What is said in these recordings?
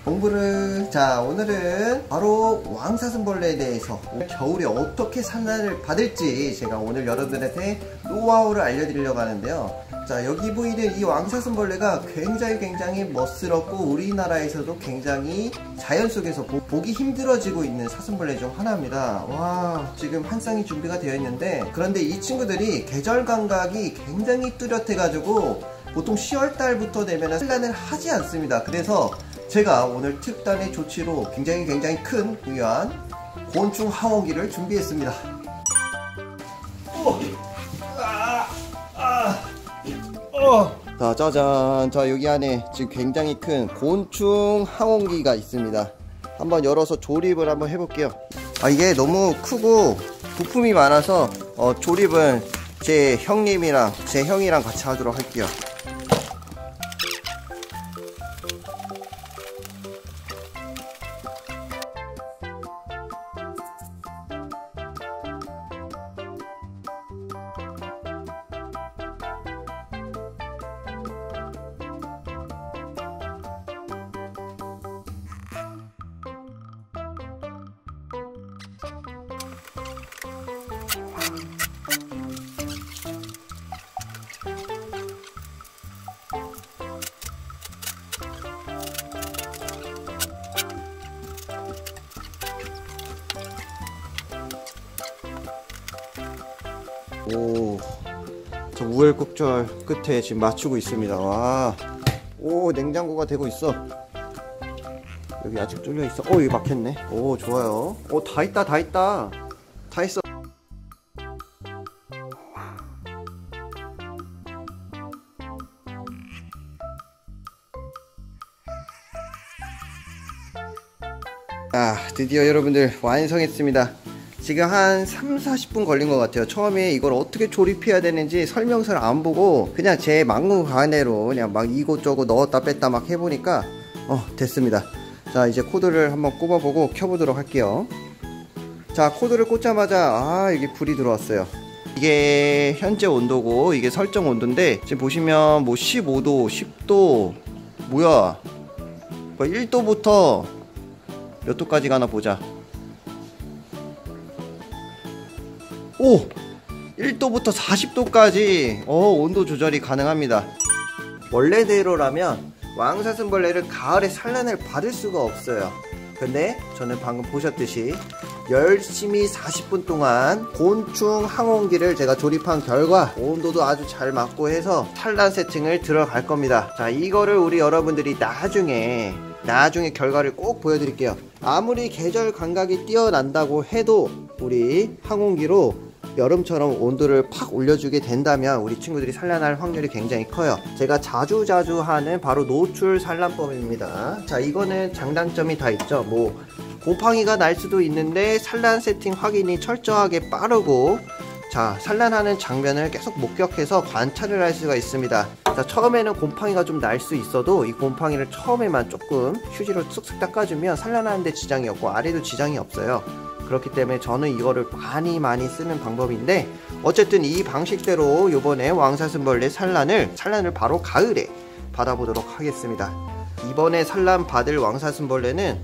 공부를. 자, 오늘은 바로 왕사슴벌레에 대해서 겨울에 어떻게 산란을 받을지 제가 오늘 여러분들한테 노하우를 알려드리려고 하는데요. 자, 여기 보이는 이 왕사슴벌레가 굉장히 멋스럽고 우리나라에서도 굉장히 자연 속에서 보기 힘들어지고 있는 사슴벌레 중 하나입니다. 와, 지금 한 쌍이 준비가 되어 있는데, 그런데 이 친구들이 계절 감각이 굉장히 뚜렷해가지고 보통 10월달부터 되면 산란을 하지 않습니다. 그래서 제가 오늘 특단의 조치로 굉장히 큰 중요한 곤충 항원기를 준비했습니다. 자, 짜잔. 자, 여기 안에 지금 굉장히 큰 곤충 항원기가 있습니다. 한번 열어서 조립을 한번 해볼게요. 이게 너무 크고 부품이 많아서 조립은 제 형이랑 같이 하도록 할게요. 오, 저 우열곡절 끝에 지금 맞추고 있습니다. 와, 오, 냉장고가 되고 있어. 여기 아직 뚫려 있어. 여기 막혔네. 오, 좋아요. 오, 다 있다. 다 있어. 드디어 여러분들 완성했습니다. 지금 한 3-40분 걸린 것 같아요. 처음에 이걸 어떻게 조립해야 되는지 설명서를 안 보고 그냥 제 막무가내로 그냥 막 이곳저곳 넣었다 뺐다 막 해보니까 됐습니다. 자, 이제 코드를 한번 꼽아보고 켜보도록 할게요. 자, 코드를 꽂자마자 여기 불이 들어왔어요. 이게 현재 온도고 이게 설정 온도인데, 지금 보시면 뭐 15도 10도 뭐야, 1도부터 몇 도까지 가나 보자. 오! 1도부터 40도까지 온도 조절이 가능합니다. 원래대로라면 왕사슴벌레를 가을에 산란을 받을 수가 없어요. 근데 저는 방금 보셨듯이 열심히 40분 동안 곤충 항원기를 제가 조립한 결과 온도도 아주 잘 맞고 해서 산란 세팅을 들어갈 겁니다. 자, 이거를 우리 여러분들이 나중에 결과를 꼭 보여드릴게요. 아무리 계절 감각이 뛰어난다고 해도 우리 항원기로 여름처럼 온도를 팍 올려주게 된다면 우리 친구들이 산란할 확률이 굉장히 커요. 제가 자주 하는 바로 노출 산란법입니다. 자, 이거는 장단점이 다 있죠. 뭐 곰팡이가 날 수도 있는데 산란 세팅 확인이 철저하게 빠르고, 자, 산란하는 장면을 계속 목격해서 관찰을 할 수가 있습니다. 자, 처음에는 곰팡이가 좀 날 수 있어도 이 곰팡이를 처음에만 조금 휴지로 쓱쓱 닦아주면 산란하는데 지장이 없고 아래도 지장이 없어요. 그렇기 때문에 저는 이거를 많이 쓰는 방법인데, 어쨌든 이 방식대로 요번에 왕사슴벌레 산란을 바로 가을에 받아보도록 하겠습니다. 이번에 산란 받을 왕사슴벌레는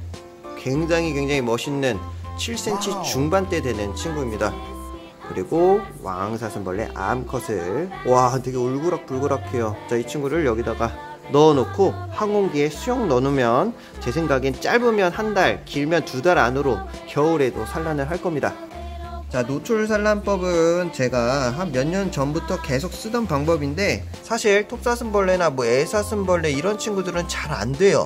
굉장히 멋있는 7cm 중반대 되는 친구입니다. 그리고 왕사슴벌레 암컷을, 와, 되게 울그락불그락해요. 자, 이 친구를 여기다가 넣어놓고 항온기에 쑥 넣어놓으면 제 생각엔 짧으면 한 달, 길면 2달 안으로 겨울에도 산란을 할 겁니다. 자, 노출 산란법은 제가 한 몇 년 전부터 계속 쓰던 방법인데, 사실 톱사슴벌레나 뭐 애사슴벌레 이런 친구들은 잘 안 돼요.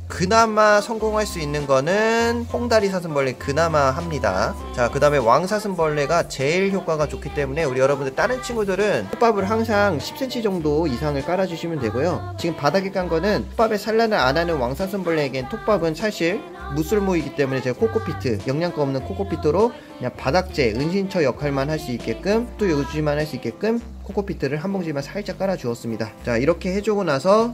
그나마 성공할 수 있는 거는 홍다리 사슴벌레 그나마 합니다. 자, 그 다음에 왕사슴벌레가 제일 효과가 좋기 때문에 우리 여러분들 다른 친구들은 톱밥을 항상 10cm 정도 이상을 깔아주시면 되고요. 지금 바닥에 깐 거는 톱밥에 산란을 안 하는 왕사슴벌레에겐 톱밥은 사실 무쓸모이기 때문에 제가 코코피트, 영양가 없는 코코피트로 그냥 바닥재, 은신처 역할만 할 수 있게끔, 또 유지만 할 수 있게끔 코코피트를 한 봉지만 살짝 깔아 주었습니다. 자, 이렇게 해주고 나서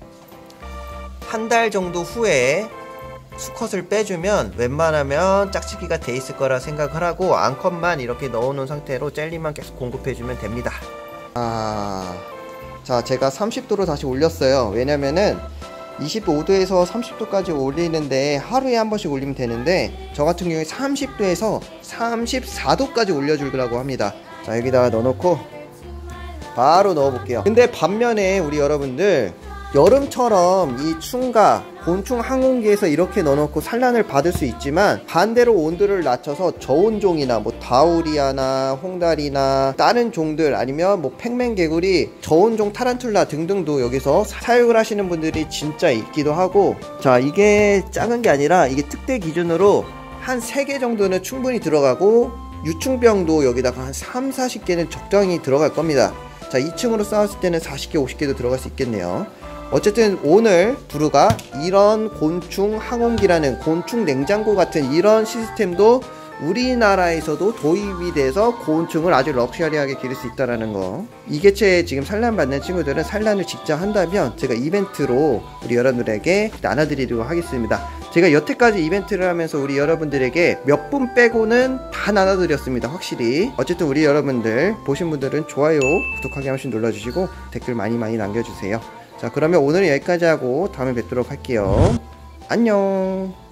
한 달 정도 후에 수컷을 빼주면 웬만하면 짝짓기가 돼 있을 거라 생각을 하고, 암컷만 이렇게 넣어놓은 상태로 젤리만 계속 공급해주면 됩니다. 자, 제가 30도로 다시 올렸어요. 왜냐면은 25도에서 30도까지 올리는데 하루에 한 번씩 올리면 되는데, 저 같은 경우에 30도에서 34도까지 올려주려고 합니다. 자, 여기다가 넣어놓고 바로 넣어볼게요. 근데 반면에 우리 여러분들, 여름처럼 이 충가 곤충 항온기에서 이렇게 넣어놓고 산란을 받을 수 있지만, 반대로 온도를 낮춰서 저온종이나 뭐 다우리아나 홍다리나 다른 종들, 아니면 뭐 팽맹개구리, 저온종 타란툴라 등등도 여기서 사육을 하시는 분들이 진짜 있기도 하고, 자, 이게 작은 게 아니라 이게 특대 기준으로 한 3개 정도는 충분히 들어가고, 유충병도 여기다가 한 3, 40개는 적당히 들어갈 겁니다. 자, 2층으로 쌓았을 때는 40개, 50개도 들어갈 수 있겠네요. 어쨌든 오늘 부루가 이런 곤충 항온기라는, 곤충 냉장고 같은 이런 시스템도 우리나라에서도 도입이 돼서 곤충을 아주 럭셔리하게 기를 수 있다는 거. 이 개체에 지금 산란 받는 친구들은 산란을 직접 한다면 제가 이벤트로 우리 여러분들에게 나눠드리도록 하겠습니다. 제가 여태까지 이벤트를 하면서 우리 여러분들에게 몇 분 빼고는 다 나눠드렸습니다. 확실히. 어쨌든 우리 여러분들 보신 분들은 좋아요, 구독하기 한 번씩 눌러주시고 댓글 많이 남겨주세요. 자, 그러면 오늘은 여기까지 하고 다음에 뵙도록 할게요. 안녕.